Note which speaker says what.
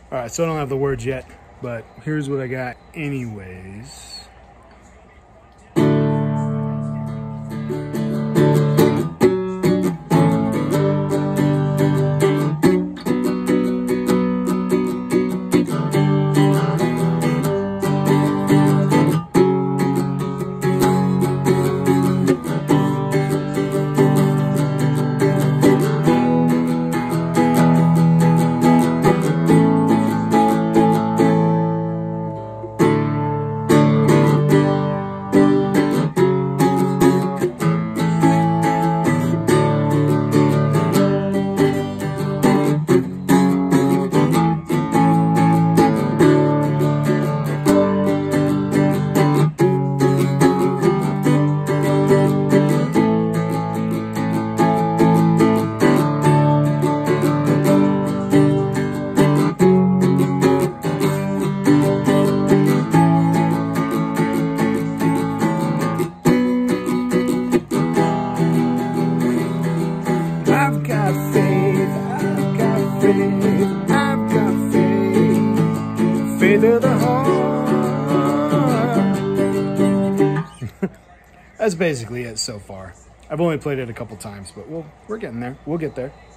Speaker 1: All right, so I don't have the words yet, but here's what I got anyways. I've got faith, I've got faith, I've got faith, faith of the heart. That's basically it so far. I've only played it a couple times, but we're getting there. We'll get there.